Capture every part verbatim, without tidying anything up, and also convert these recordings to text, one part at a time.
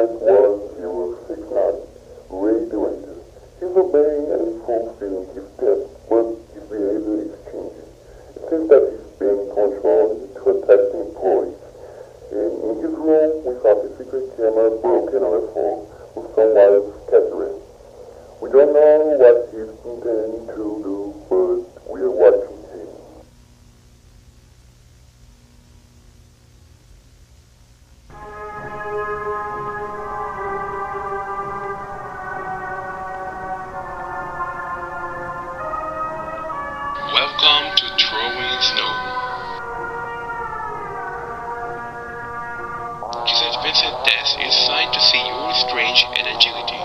Flight one zero six nine, Ray the Ranger. He's obeying and fulfilling his task, but his behavior is changing. It seems that he's being controlled to attack the employees. And in his room, we found a secret camera broken on a phone with some wires scattering. We don't know what he's intending to do, but we are watching him. Welcome to Throwing Snow. This advanced test is designed to see your strength and agility.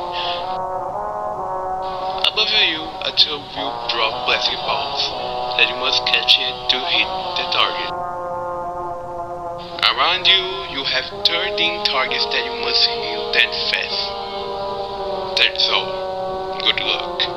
Above you, a tube will drop plastic balls that you must catch it to hit the target. Around you, you have thirteen targets that you must hit them fast. That's all. Good luck.